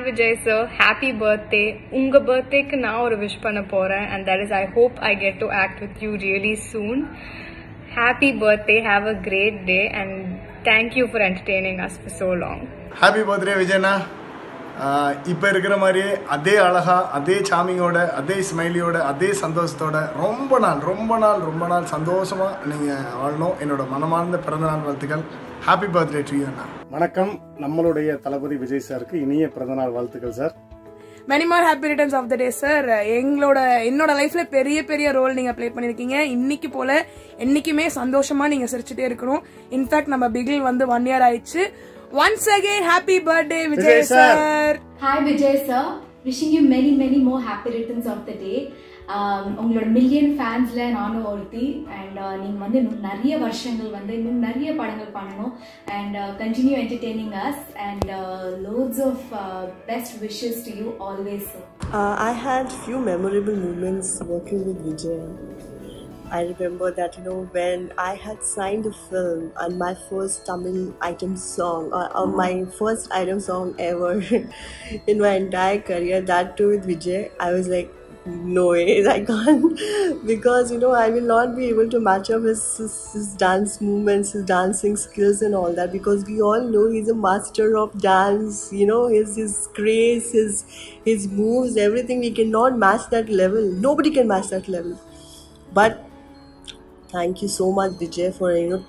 Vijay sir, happy birthday. Unga birthday ku na oru wish panna poren, and that is I hope I get to act with you really soon. Happy birthday, have a great day, and thank you for entertaining us for so long. Happy birthday Vijayna. இப்போ இருக்கிற மாதிரியே அதே அழகா அதே சாமியோட அதே ஸ்மைலியோட அதே சந்தோஷத்தோட ரொம்ப நாள் சந்தோஷமா நீங்க வாழணும். என்னோட மனமார்ந்த பிறந்தநாள் வாழ்த்துக்கள். ஹாப்பி பர்த்டே டு யூ அண்ணா. வணக்கம். நம்மளுடைய தளபதி விஜய் சாருக்கு இனிய பிறந்தநாள் வாழ்த்துக்கள் sir. Many more happy returns of the day sir. என்னோட லைஃப்ல பெரிய ரோல் நீங்க ப்ளே பண்ணிருக்கீங்க. இன்னைக்கு போல என்னைக்குமே சந்தோஷமா நீங்க சிரிச்சிட்டே இருக்கணும். இன்ஃபேக்ட் நம்ம பிகில் வந்து 1 year ஆயிடுச்சு. Once again, happy birthday, Vijay sir. Hi Vijay sir, wishing you many more happy returns of the day. உங்களோட மில்லியன் ஃபேன்ஸ்ல நானும் ஒருத்தி. அண்ட் நீங்க வந்து இன்னும் நிறைய வருஷங்கள் வந்து இன்னும் நிறைய படங்கள் பண்ணணும். And continue entertaining us. And loads of best wishes to you always sir. I had few memorable moments working with Vijay. I remember that, when I had signed a film and my first Tamil item song, or my first item song ever in my entire career, that too with Vijay, I was like, no way, I can't. Because, I will not be able to match up his dance movements, his dancing skills and all that. Because we all know he's a master of dance, his grace, his moves, everything. We cannot match that level. Nobody can match that level. But thank you so much Vijay for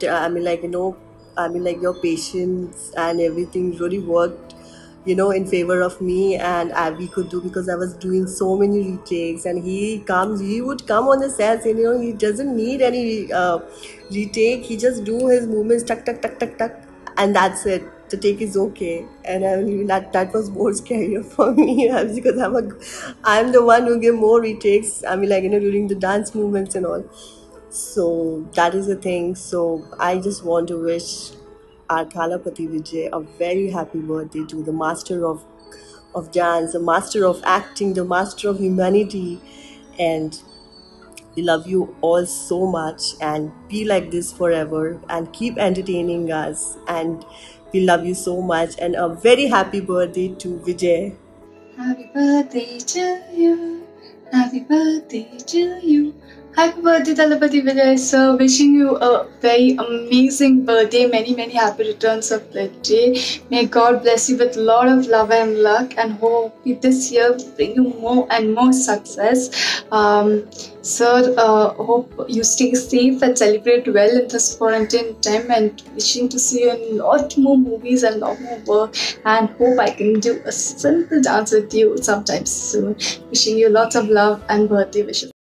your patience and everything really worked in favor of me, and we could do, because I was doing so many retakes, and he would come on the sets and he doesn't need any retake. He just do his movements tuck, and that's it. The take is okay. And that was more scarier for me because I'm the one who give more retakes during the dance movements and all. So that is the thing. So I just want to wish our Thalapathy Vijay a very happy birthday, to the master of dance, the master of acting, the master of humanity. And we love you all so much, and be like this forever and keep entertaining us, and we love you so much. And a very happy birthday to Vijay. Happy birthday to you. Happy birthday to you. Happy birthday Thalapathy Vijay sir, wishing you a very amazing birthday, many happy returns of the day. May God bless you with a lot of love and luck, and hope this year bring you more and more success. Sir, hope you stay safe and celebrate well in this quarantine time, and wishing to see you in a lot more movies and lot more work, and hope I can do a simple dance with you sometime soon. Wishing you lots of love and birthday wishes.